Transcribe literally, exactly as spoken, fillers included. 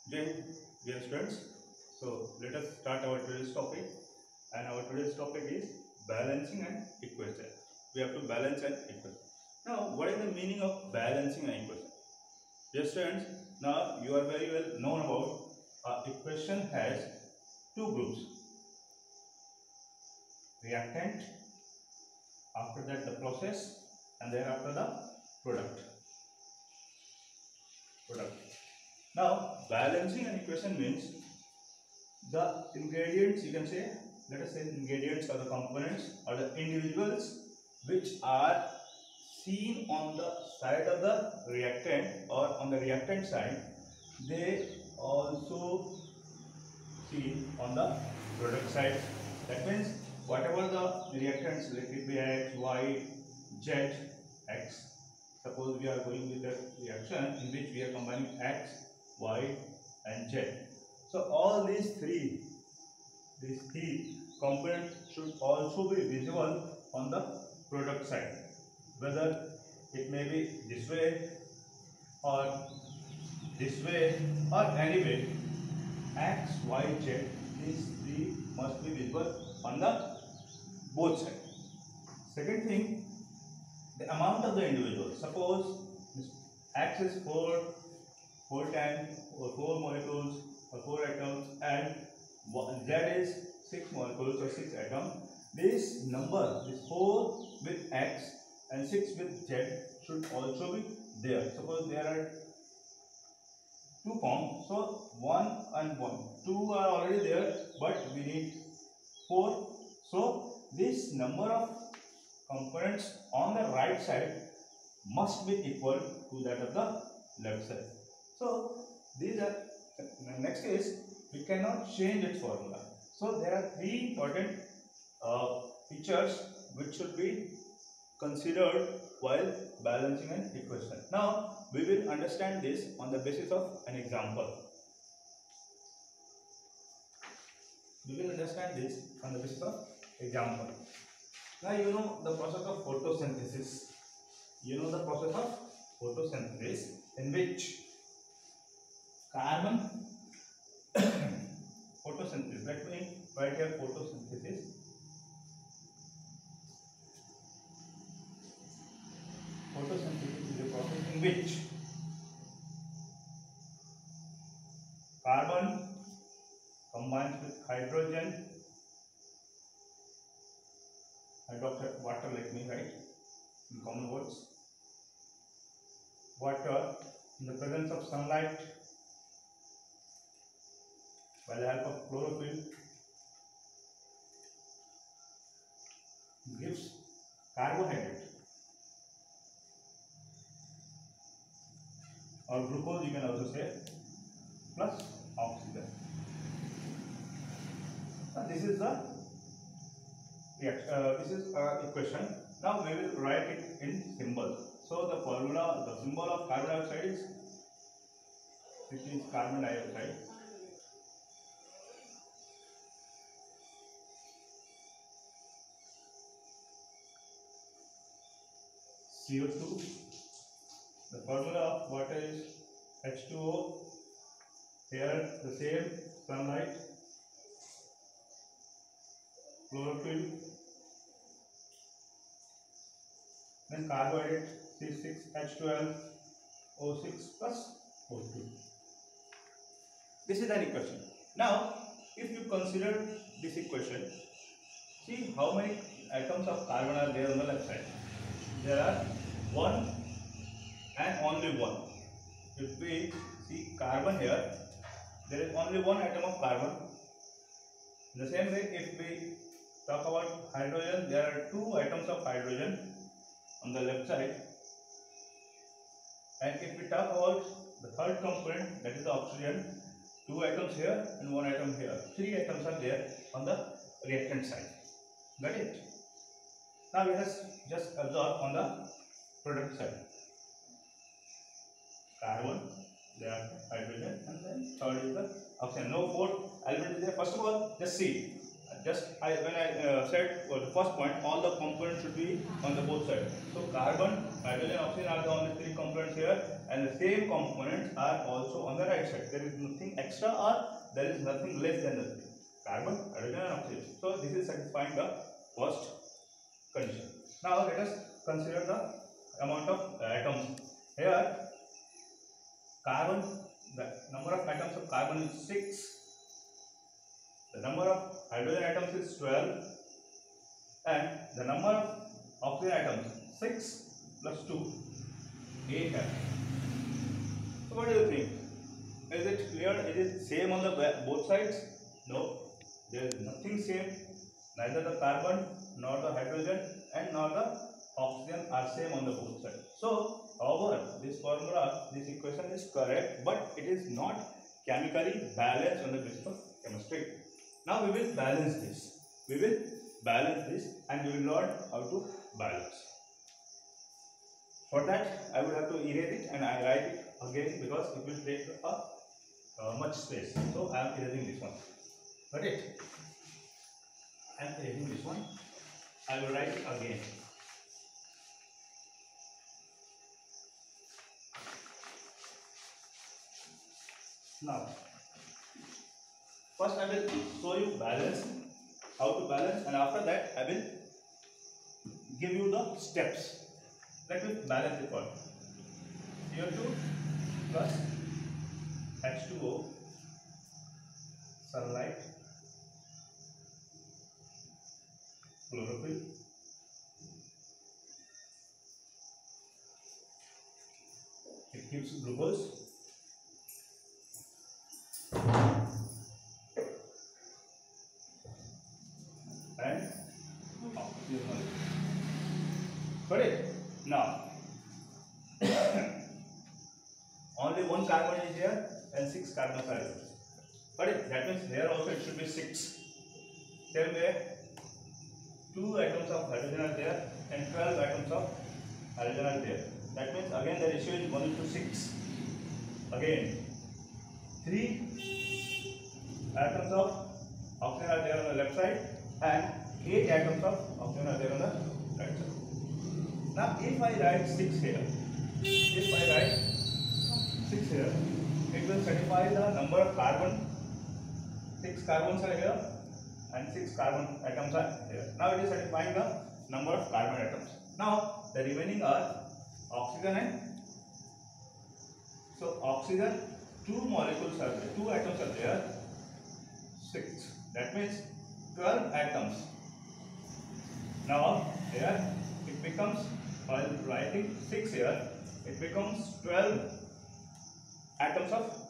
Jai, dear students. So let us start our today's topic, and our today's topic is balancing an equation. We have to balance an equation. Now, what is the meaning of balancing an equation? Dear students, now you are very well known about a equation has two groups: reactant, after that the process, and thereafter the product. Product. Now, balancing an equation means the ingredients, you can say, let us say ingredients or the components or the individuals which are seen on the side of the reactant or on the reactant side, they also seen on the product side. That means whatever the reactants, let it be X, Y, Z, X. Suppose we are going with a reaction in which we are combining X, Y and Z. So all these three, these three components should also be visible on the product side. Whether it may be this way or this way or any way, X, Y, Z, these three must be visible on the both sides. Second thing, the amount of the individual. Suppose X is four, four times or four molecules or four atoms, and Z is six molecules or six atoms. This number, this four with X and six with Z should also be there. Suppose there are two forms, so one and one, two are already there, but we need four. So this number of components on the right side must be equal to that of the left side. So these are, next is, we cannot change its formula. So there are three important uh, features which should be considered while balancing an equation. Now we will understand this on the basis of an example. We will understand this on the basis of example. Now you know the process of photosynthesis. You know the process of photosynthesis in which carbon photosynthesis. Let me write here photosynthesis. Photosynthesis is a process in which carbon combines with hydrogen, hydroxide water, let me write in common words, water in the presence of sunlight by the help of chlorophyll gives carbohydrate or glucose, you can also say, plus oxygen. Now this is the reaction, uh, this is uh, equation. Now we will write it in symbol. So the formula, the symbol of carbon dioxide is, which is carbon dioxide. C O two. The formula of water is H two O. Here the same, sunlight, chlorophyll, then carbohydrate C six H twelve O six plus O two. This is an equation. Now, if you consider this equation, see how many atoms of carbon are there on the left side. There are one and only one. If we see carbon here, there is only one atom of carbon. In the same way, if we talk about hydrogen, there are two atoms of hydrogen on the left side. And if we talk about the third component, that is the oxygen, two atoms here and one atom here. Three atoms are there on the reactant side. Got it? Now let us just observe on the product side. Carbon, there hydrogen, and then third is the oxygen. No fourth element is there. First of all, just see just I when I uh, said well, the first point, all the components should be on the both sides. So carbon, hydrogen, oxygen are the only three components here, and the same components are also on the right side. There is nothing extra or there is nothing less than the three. Carbon, hydrogen, and oxygen. So this is satisfying the first condition. Now let us consider the amount of atoms. Here, carbon, the number of atoms of carbon is six. The number of hydrogen atoms is twelve, and the number of oxygen atoms six plus two, eight atoms. So what do you think? Is it clear? Is it same on the both sides? No, there is nothing same. Neither the carbon nor the hydrogen and nor the oxygen are same on the both sides. So, however, this formula, this equation is correct, but it is not chemically balanced on the basis of chemistry. Now we will balance this. We will balance this and we will learn how to balance. For that, I would have to erase it and I write it again because it will take a, uh, much space. So I am erasing this one. Got it? I am erasing this one. I will write it again. Now, first I will show you balance, how to balance, and after that I will give you the steps. Let me balance it first. C O two plus H two O, sunlight, chlorophyll, it gives glucose, and oxygen. Got it? Now, only one carbon is here and six carbons are here. Got it? That means here also it should be six. Same way, two atoms of hydrogen are there and twelve atoms of hydrogen are there. That means again the ratio is one to six. Again, three atoms of oxygen are there on the left side and eight atoms of oxygen are there on the right side. Now if I write six here, if I write six here, it will satisfy the number of carbon. six carbons are here and six carbon atoms are here. Now it is satisfying the number of carbon atoms. Now the remaining are oxygen and so oxygen, two molecules are there, two atoms are there, six. That means twelve atoms. Now here it becomes, while writing six here, it becomes twelve atoms of